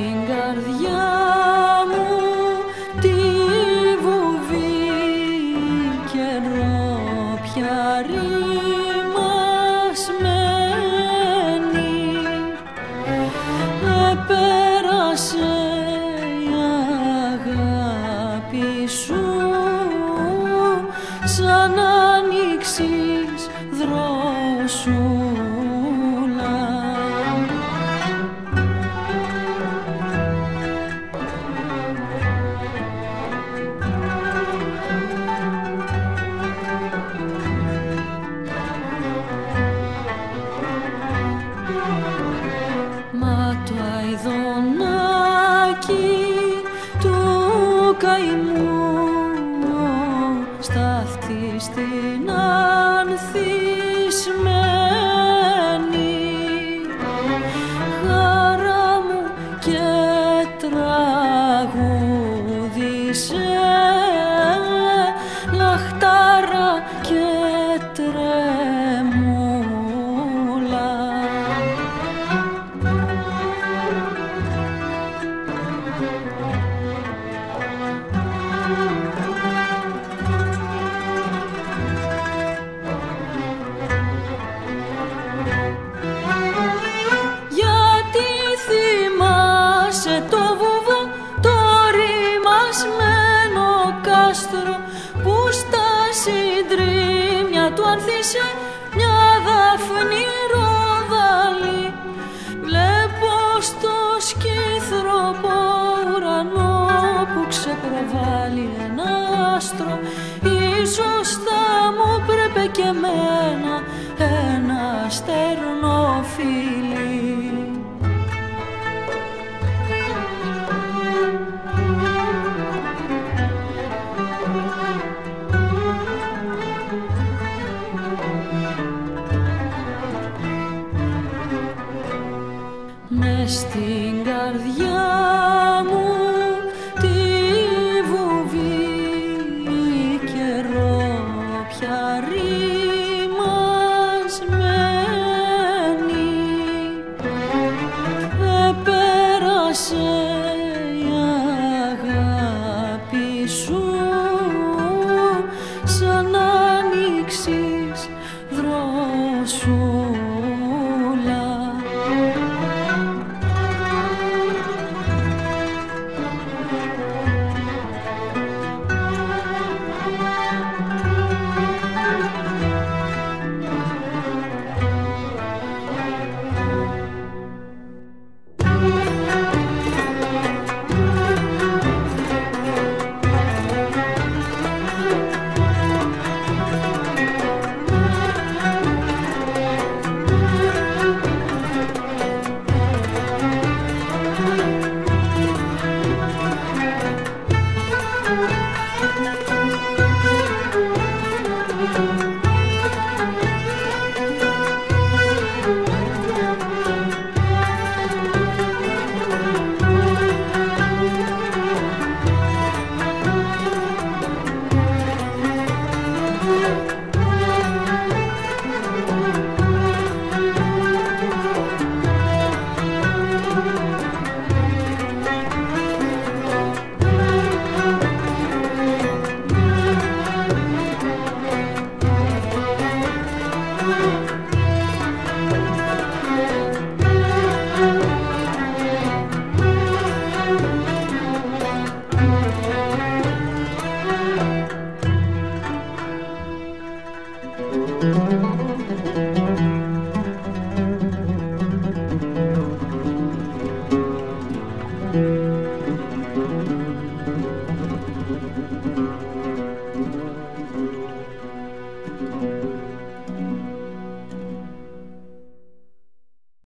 στην καρδιά μου τη βουβή καιρό πια ρημασμένη. Πέρασε η αγάπη σου σαν ανοίξεις δρόσουλα. Μα το αηδονάκι του καημού σταθεί στην ανθισμένη χαρά μου και τραγούδισε λαχτάρα και τρεμούλα. Το βουβό το ρημασμένο κάστρο που στα συντρίμμια του ανθίσε μια δάφνη ρόδαλη. Βλέπω στο σκύθροπο ουρανό που ξεπροβάλλει ένα άστρο. Ίσως θα μου πρέπει και εμένα ένα στέρνο φίλι.